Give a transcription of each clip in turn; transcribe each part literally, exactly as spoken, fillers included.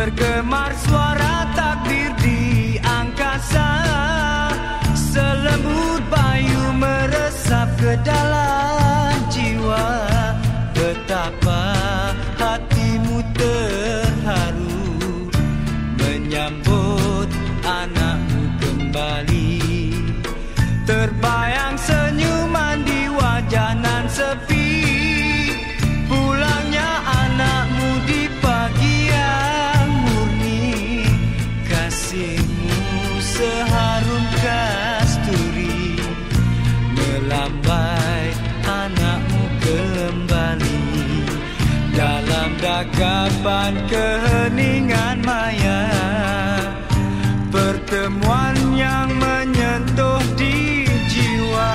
Bergemar suara takbir di angkasa, selembut bayu meresap ke dalam jiwa. Betapa hatimu terharu menyambut anakmu kembali. Terbayang senyuman di wajah nan sepi, pulangnya anakmu di pagi yang murni. Kasihmu seharum kasturi melambai anakmu kembali. Dalam dagapan keheningan maya, pertemuan yang menyentuh di jiwa.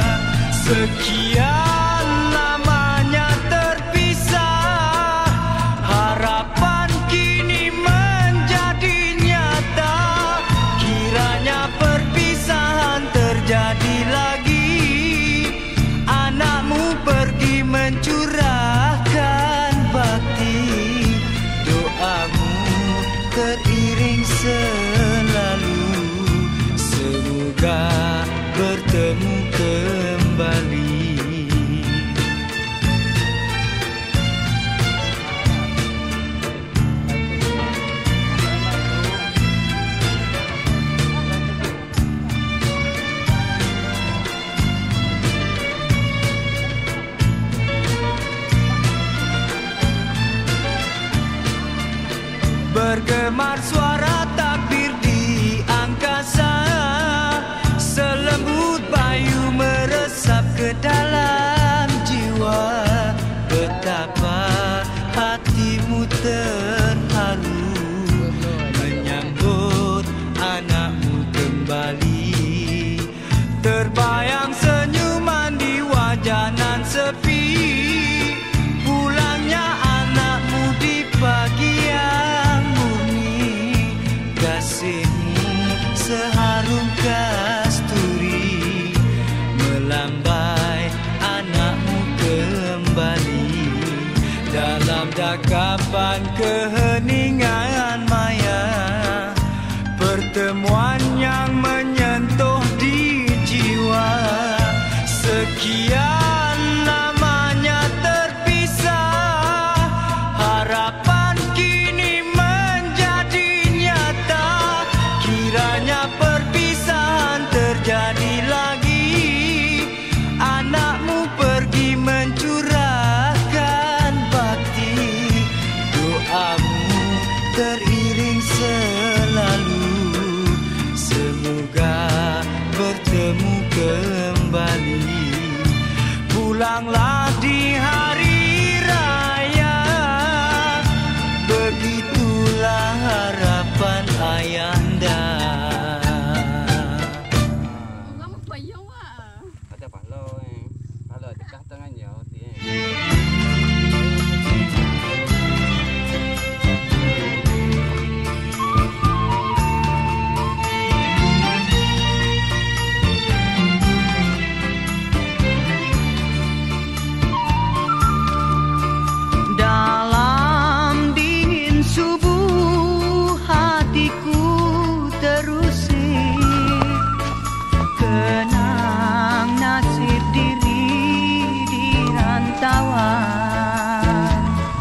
Sekian lamanya terpisah, harapan kini menjadi nyata. Kiranya perpisahan terjadi lagi, anakmu pergi mencurahkan bakti. Doamu teriring selalu, semoga bertemu kembali. Bergemar suara takbir di angkasa, selembut bayu meresap ke dalam jiwa. Betapa hatimu terharu menyambut anakmu kembali. Terbayang senyuman di wajah nan sepi, pulangnya anakmu di pagi yang murni. Kasihmu seharum kasturi melambai anakmu kembali. Dalam dagapan keheningan maya, pertemuan yang menyentuh di jiwa. Sekian lamanya terpisah, harapan kini menjadi nyata. Kiranya perpisahan terjadi lagi, anakmu pergi mencurahkan bakti. Doamu teriring selalu, semoga bertemu kembali. Pulanglah di hari raya, begitulah harapan ayahanda. Kamu payung ah. Ada palau eh. Palau dekat tangan jauh tu eh. Dalam dingin subuh hatiku terusik, kenang nasib diri di rantauan.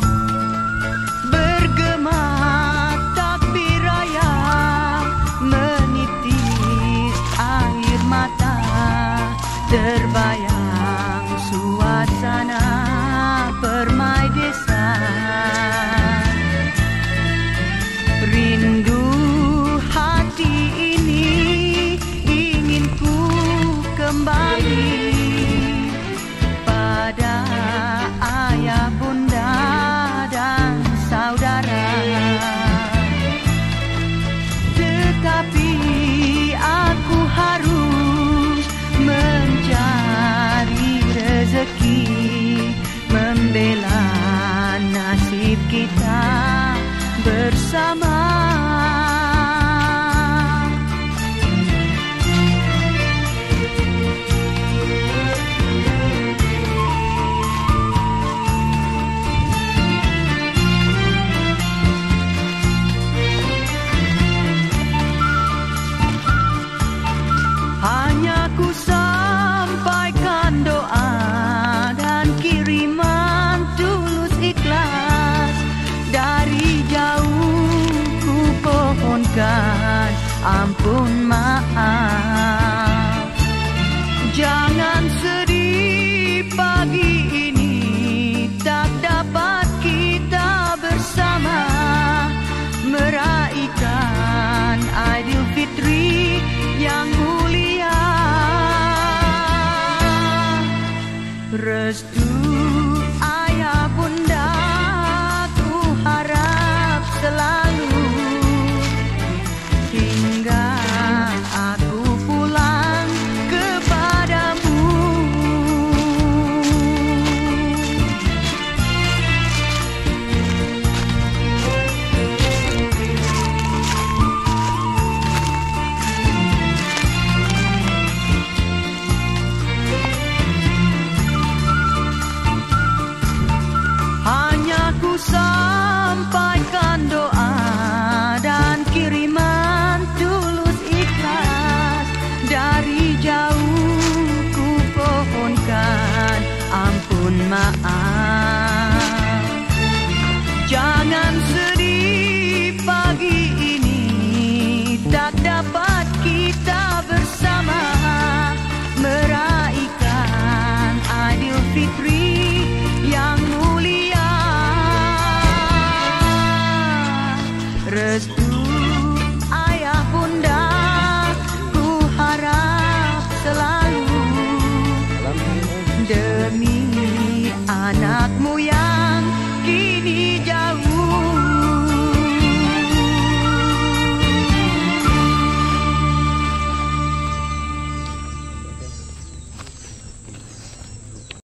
Bergema takbir raya, menitis air mata. Terbayang suasana permai desa. Rindu hati ini ingin ku kembali pada ayah, bunda dan saudara. Tetapi aku harus mencari rezeki. pun maaf. Jangan sedih, pagi ini tak dapat kita bersama meraihkan Aidilfitri yang mulia. Restu ayah bunda ku harap selalu hingga aku pulang kepadamu. Hanya ku sampaikan doa dan kiriman tulus ikhlas. Dari jauh ku pohonkan ampun maaf. Jangan sedih, pagi ini tak dapat kita bersama meraihkan Aidilfitri yang mulia. Restu ayah bunda ku harap selalu demi anakmu yang